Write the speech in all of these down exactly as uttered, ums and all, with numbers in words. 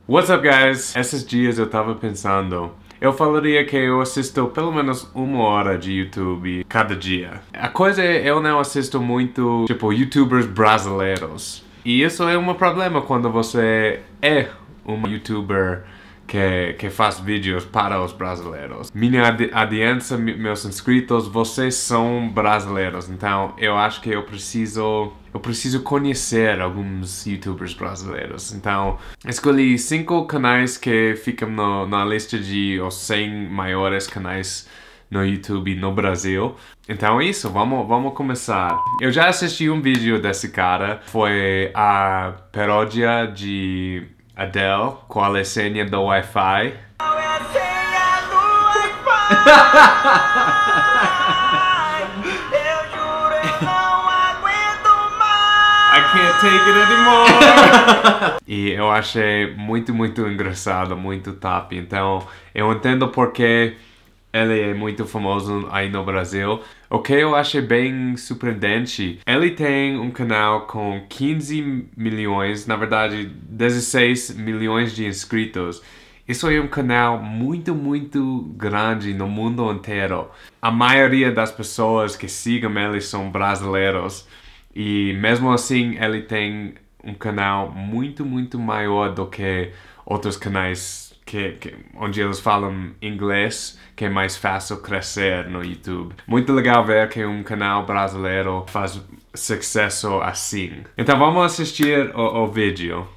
What's up, guys? Esses dias eu tava pensando, eu falaria que eu assisto pelo menos uma hora de YouTube cada dia. A coisa é, eu não assisto muito, tipo, YouTubers brasileiros. E isso é um problema quando você é um YouTuber que, que faz vídeos para os brasileiros. Minha audiência, meus inscritos, vocês são brasileiros, então eu acho que eu preciso... Eu preciso conhecer alguns YouTubers brasileiros. Então, escolhi cinco canais que ficam no, na lista de os cem maiores canais no YouTube no Brasil. Então é isso, vamos, vamos começar. Eu já assisti um vídeo desse cara. Foi a paródia de Adele, Qual é a senha do Wi-Fi? Qual é a senha do Wi-Fi? I can't take it anymore! E eu achei muito, muito engraçado, muito top. Então, eu entendo porque ele é muito famoso aí no Brasil. O que eu achei bem surpreendente, ele tem um canal com quinze milhões, na verdade, dezesseis milhões de inscritos. Isso é um canal muito, muito grande no mundo inteiro. A maioria das pessoas que sigam ele são brasileiros. E mesmo assim, ele tem um canal muito, muito maior do que outros canais que, que, onde eles falam inglês, que é mais fácil crescer no YouTube. Muito legal ver que um canal brasileiro faz sucesso assim. Então vamos assistir o, o vídeo.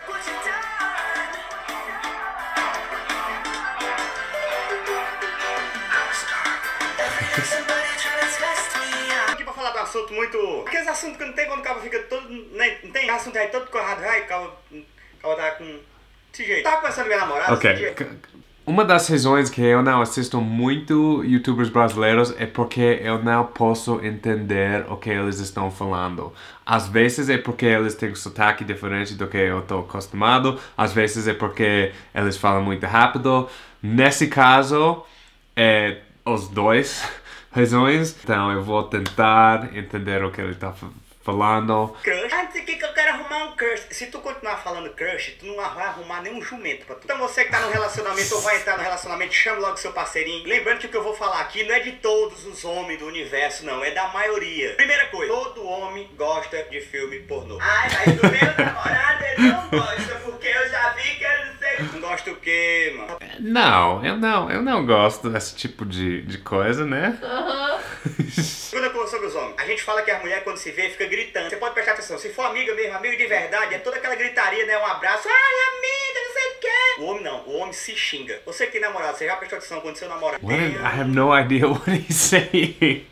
Assunto muito... Aqueles assuntos que não tem quando o cabo fica todo... Nem, não tem assunto aí todo corrado, vai, o cabo, o cabo tá com... Desse jeito. Tava conversando com minha namorada. Ok. Uma das razões que eu não assisto muito YouTubers brasileiros é porque eu não posso entender o que eles estão falando. Às vezes é porque eles têm um sotaque diferente do que eu estou acostumado. Às vezes é porque eles falam muito rápido. Nesse caso, é os dois razões. Então eu vou tentar entender o que ele está falando. Crush. Antes aqui que eu quero arrumar um crush. Se tu continuar falando crush, tu não vai arrumar nenhum jumento pra tu. Então você que tá no relacionamento ou vai entrar no relacionamento, chame logo seu parceirinho. Lembrando que o que eu vou falar aqui não é de todos os homens do universo, não. É da maioria. Primeira coisa, todo homem gosta de filme pornô. Ai, mas do meu namorado ele não gosta, porque eu já vi que ele não sei. Não gosta o quê, mano? Não, eu não, eu não gosto desse tipo de, de coisa, né? Aham. Segunda coisa sobre os homens. A gente fala que a mulher quando se vê fica gritando. Você pode prestar atenção. Se for amiga mesmo, amigo de verdade, é toda aquela gritaria, né? Um abraço. Ai, amiga, não sei o quê. O homem não. O homem se xinga. Você que tem namorado, você já prestou atenção quando seu namorado... What? I have no idea what he's saying.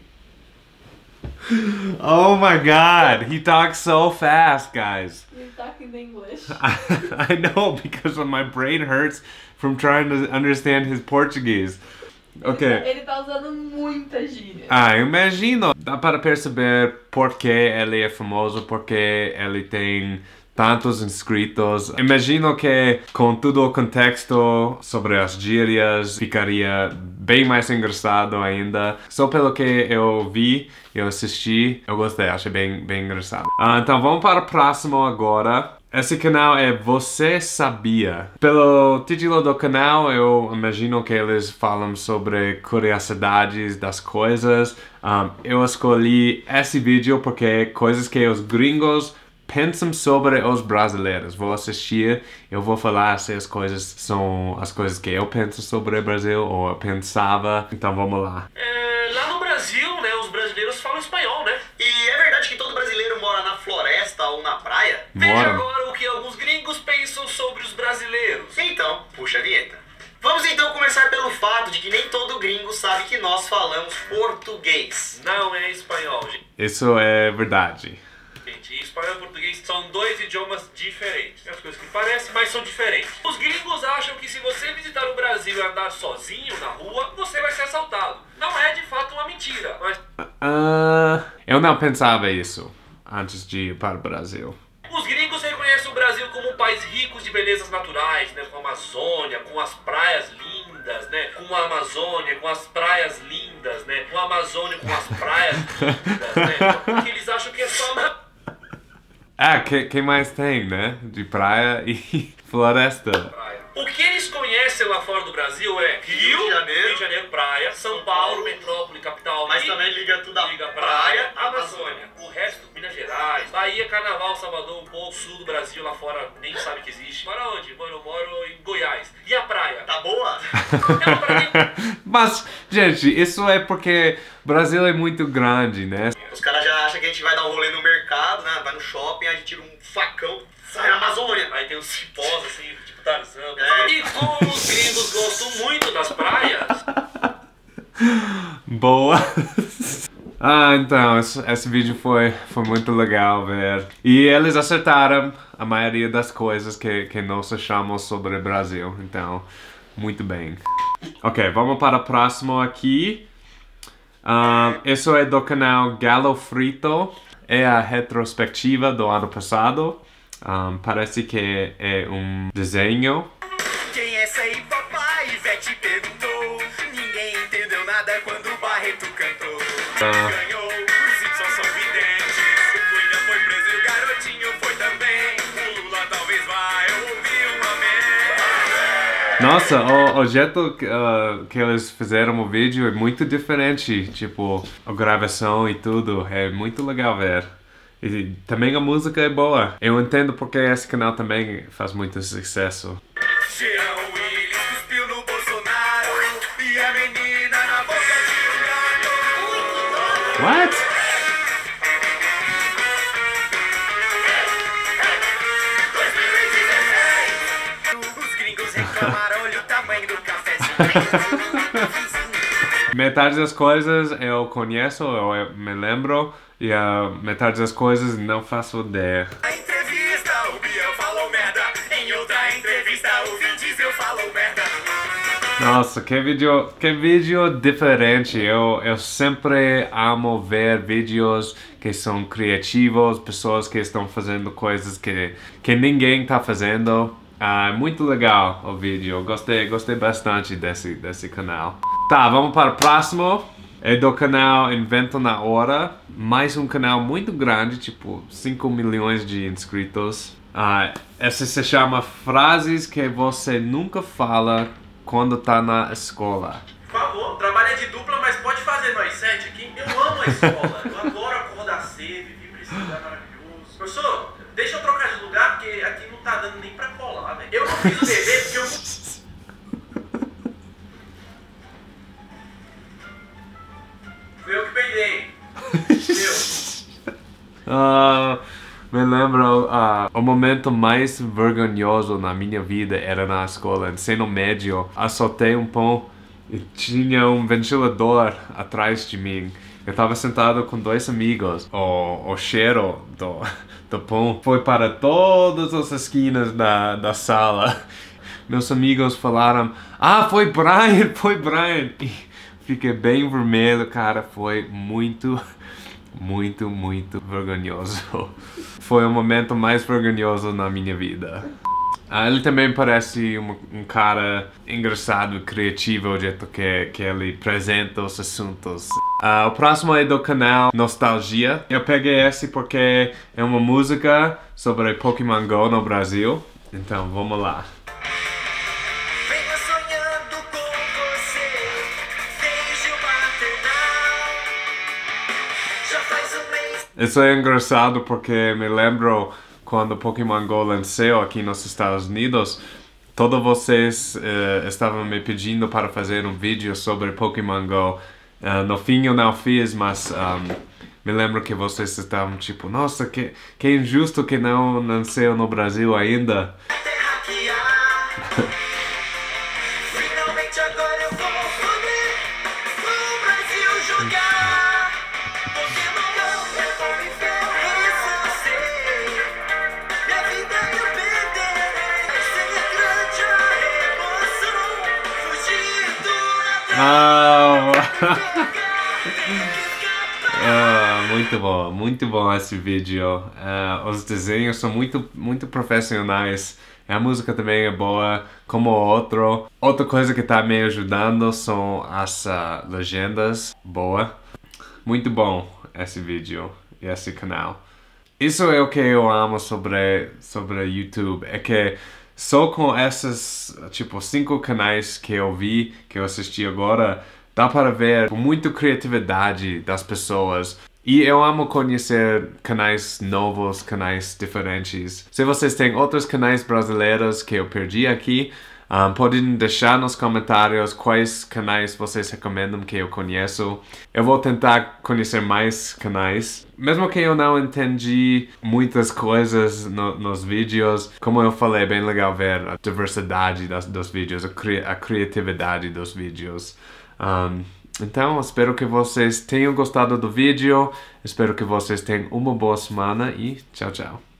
Oh my god, he talks so fast, guys. You're talking English. I, I know, because my brain hurts from trying to understand his Portuguese. Ok. Ele tá usando muita gíria. Ah, imagino. Dá para perceber por que ele é famoso, porque ele tem tantos inscritos. Imagino que com todo o contexto sobre as gírias ficaria bem mais engraçado ainda. Só pelo que eu vi, eu assisti, eu gostei, achei bem, bem engraçado. Ah, então vamos para o próximo agora. Esse canal é Você Sabia? Pelo título do canal, eu imagino que eles falam sobre curiosidades das coisas. Um, eu escolhi esse vídeo porque coisas que os gringos pensam sobre os brasileiros. Vou assistir, eu vou falar se as coisas são as coisas que eu penso sobre o Brasil ou eu pensava. Então vamos lá. É, lá no Brasil, né, os brasileiros falam espanhol, né? E é verdade que todo brasileiro mora na floresta ou na praia? Veja Mora. agora o que alguns gringos pensam sobre os brasileiros. Então, puxa a vinheta. Vamos então começar pelo fato de que nem todo gringo sabe que nós falamos português. Não é espanhol, gente. Isso é verdade. Gente, espanhol e português são dois idiomas diferentes. As coisas que parecem, mas são diferentes. Os gringos acham que se você visitar o Brasil e andar sozinho na rua, você vai ser assaltado. Não é de fato uma mentira, mas... Uh, eu não pensava isso antes de ir para o Brasil. Os gringos reconhecem o Brasil como um país rico de belezas naturais, né? Com a Amazônia, com as praias lindas, né? Com a Amazônia, com as praias lindas, né? Com a Amazônia, com as praias lindas, né? Porque eles acham que é só... Ah, que, que mais tem, né? De praia e floresta. Praia. O que eles conhecem lá fora do Brasil é Rio, Rio de Janeiro, Rio de Janeiro, praia, São Paulo, metrópole, capital. Mas e também liga tudo a liga praia, praia, Amazônia. O resto, Minas Gerais, Bahia, Carnaval, Salvador, um pouco sul do Brasil, lá fora nem sabe que existe. Mora onde? Mano, eu moro em Goiás. E a praia? Tá boa? É uma praia. Mas, gente, isso é porque o Brasil é muito grande, né? Os caras já acham que a gente vai dar um rolê no mercado, né? Vai no shopping, a gente tira um facão, sai na Amazônia. Aí tem uns cipós assim, tipo Tarzan. É. E como os gringos gostam muito das praias, Boa! Ah, então, esse, esse vídeo foi, foi muito legal ver. E eles acertaram a maioria das coisas que, que nós achamos sobre o Brasil. Então, muito bem. Ok, vamos para o próximo aqui. Um, isso é do canal Galo Frito. É a retrospectiva do ano passado. Um, parece que é um desenho. Quem é essa aí, papai? Ivete perguntou. Ninguém entendeu nada quando o Barreto cantou. Ah. Ganhou, os Simpsons são videntes. O William foi preso e o garotinho foi também. O Lula talvez vá, eu ouvi um amém. Nossa, o, o jeito que, uh, que eles fizeram o vídeo é muito diferente. Tipo, a gravação e tudo. É muito legal ver. E também a música é boa. Eu entendo porque esse canal também faz muito sucesso. Jean Willis cuspiu no Bolsonaro e a menina na boca de um gato. What? dois mil e dezesseis. Os gringos reclamaram, olha o tamanho do cafezinho. Metade das coisas eu conheço, eu me lembro. E a metade das coisas não faço ideia. Na entrevista o Biel falou merda. Em outra entrevista o Vin Diesel falou merda. Nossa, que vídeo, que vídeo diferente. Eu, eu sempre amo ver vídeos que são criativos, pessoas que estão fazendo coisas que, que ninguém está fazendo. É uh, muito legal o vídeo. Gostei, gostei bastante desse, desse canal. Tá, vamos para o próximo. É do canal Invento na Hora. Mais um canal muito grande, tipo cinco milhões de inscritos. Uh, esse se chama Frases que você nunca fala quando tá na escola. por favor, trabalha de dupla, mas pode fazer nós sete aqui. Eu amo a escola, eu adoro acordar cedo, vir pra esse lugar maravilhoso. Professor, deixa eu trocar de lugar, porque aqui não tá dando nem pra colar, velho. Eu não fiz o dever porque eu... Fui eu que peidei. Meu. Uh, me lembro, uh, o momento mais vergonhoso na minha vida era na escola, ensino médio. Assaltei um pão e tinha um ventilador atrás de mim. Eu estava sentado com dois amigos. O, o cheiro do, do pão foi para todas as esquinas da, da sala. Meus amigos falaram, ah, foi Brian, foi Brian. E fiquei bem vermelho, cara, foi muito... Muito, muito vergonhoso. Foi o momento mais vergonhoso na minha vida. Ah, ele também parece um, um cara engraçado, criativo, o jeito que, que ele apresenta os assuntos. Ah, o próximo é do canal Nostalgia. Eu peguei esse porque é uma música sobre Pokémon Go no Brasil. Então, vamos lá. Venho sonhando com você desde o maternal. Já faz um mês. Isso é engraçado porque me lembro quando Pokémon Go lançou aqui nos Estados Unidos. Todos vocês uh, estavam me pedindo para fazer um vídeo sobre Pokémon Go. Uh, no fim eu não fiz, mas um, me lembro que vocês estavam tipo, nossa, que, que injusto que não nasceu no Brasil ainda. Terra que há. Finalmente agora eu vou poder pro Brasil jogar. Pokémon Go é bom viver, isso eu sei. Minha vida eu perderei. Ser grande a emoção. Fugir do Ah, ladrão. ah, muito bom, muito bom esse vídeo. Ah, os desenhos são muito, muito profissionais. A música também é boa, como o outro. Outra coisa que tá me ajudando são as uh, legendas. Boa. Muito bom esse vídeo e esse canal. Isso é o que eu amo sobre, sobre YouTube, é que só com esses, tipo, cinco canais que eu vi, que eu assisti agora, dá para ver muita criatividade das pessoas. E eu amo conhecer canais novos, canais diferentes. Se vocês têm outros canais brasileiros que eu perdi aqui, um, podem deixar nos comentários quais canais vocês recomendam que eu conheço. Eu vou tentar conhecer mais canais. Mesmo que eu não entendi muitas coisas no, nos vídeos, como eu falei, é bem legal ver a diversidade das, dos vídeos, a, cri a criatividade dos vídeos. Um, Então, espero que vocês tenham gostado do vídeo, espero que vocês tenham uma boa semana e tchau, tchau.